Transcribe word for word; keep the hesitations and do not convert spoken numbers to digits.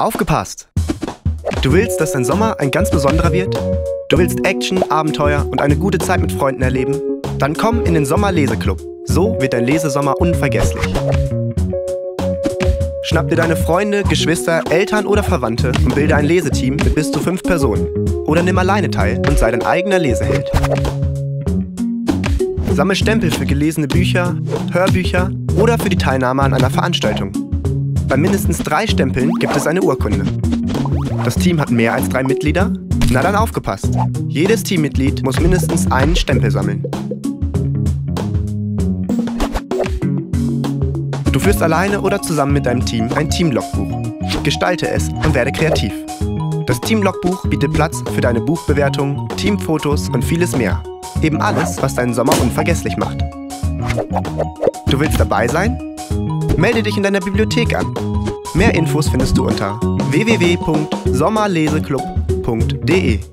Aufgepasst! Du willst, dass dein Sommer ein ganz besonderer wird? Du willst Action, Abenteuer und eine gute Zeit mit Freunden erleben? Dann komm in den Sommerleseklub. So wird dein Lesesommer unvergesslich. Schnapp dir deine Freunde, Geschwister, Eltern oder Verwandte und bilde ein Leseteam mit bis zu fünf Personen. Oder nimm alleine teil und sei dein eigener Leseheld. Sammel Stempel für gelesene Bücher, Hörbücher oder für die Teilnahme an einer Veranstaltung. Bei mindestens drei Stempeln gibt es eine Urkunde. Das Team hat mehr als drei Mitglieder? Na dann aufgepasst! Jedes Teammitglied muss mindestens einen Stempel sammeln. Du führst alleine oder zusammen mit deinem Team ein Teamlogbuch. Gestalte es und werde kreativ. Das Teamlogbuch bietet Platz für deine Buchbewertung, Teamfotos und vieles mehr. Eben alles, was deinen Sommer unvergesslich macht. Du willst dabei sein? Melde dich in deiner Bibliothek an. Mehr Infos findest du unter w w w punkt sommerleseklub punkt de.